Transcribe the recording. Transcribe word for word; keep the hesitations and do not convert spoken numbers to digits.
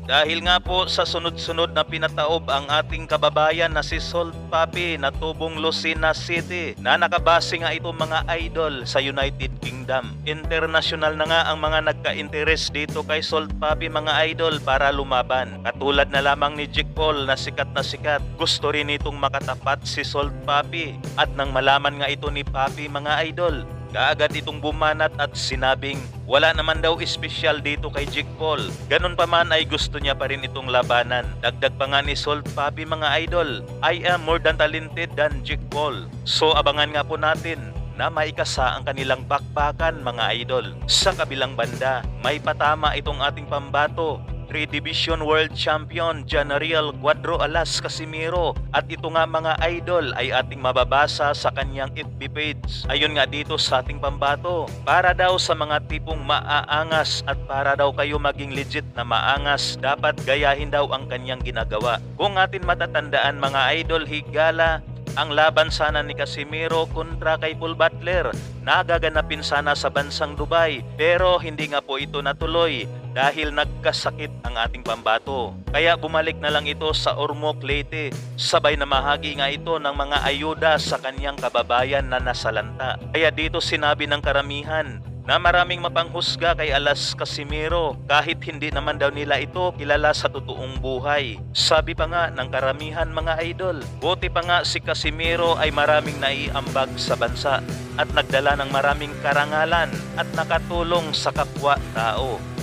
Dahil nga po sa sunod-sunod na pinataob ang ating kababayan na si Salt Papi na tubong Lucena City na nakabase nga ito mga idol sa United Kingdom. International na nga ang mga nagka-interes dito kay Salt Papi mga idol para lumaban. Katulad na lamang ni Jake Paul na sikat na sikat. Gusto rin itong makatapat si Salt Papi at nang malaman nga ito ni Papi mga idol, kaagad itong bumanat at sinabing wala naman daw espesyal dito kay Jake Paul. Ganun pa man ay gusto niya pa rin itong labanan. Dagdag pa nga ni Salt Papi mga idol, I am more than talented than Jake Paul. So abangan nga po natin na maikasa ang kanilang bakbakan mga idol. Sa kabilang banda, may patama itong ating pambato, three Division World Champion Janariel Cuadro Alas Casimiro, at ito nga mga idol ay ating mababasa sa kanyang F B page. Ayun nga dito sa ating pambato, para daw sa mga tipong maaangas at para daw kayo maging legit na maangas, dapat gayahin daw ang kanyang ginagawa. Kung atin matatandaan mga idol, higala ang laban sana ni Casimiro kontra kay Paul Butler na gaganapin sana sa bansang Dubai, pero hindi nga po ito natuloy dahil nagkasakit ang ating pambato. Kaya bumalik na lang ito sa Ormoc, Leyte. Sabay na mahagi nga ito ng mga ayuda sa kanyang kababayan na nasalanta. Kaya dito sinabi ng karamihan na maraming mapanghusga kay Alas Casimiro kahit hindi naman daw nila ito kilala sa totoong buhay. Sabi pa nga ng karamihan mga idol, buti pa nga si Casimiro ay maraming naiambag sa bansa at nagdala ng maraming karangalan at nakatulong sa kapwa-tao.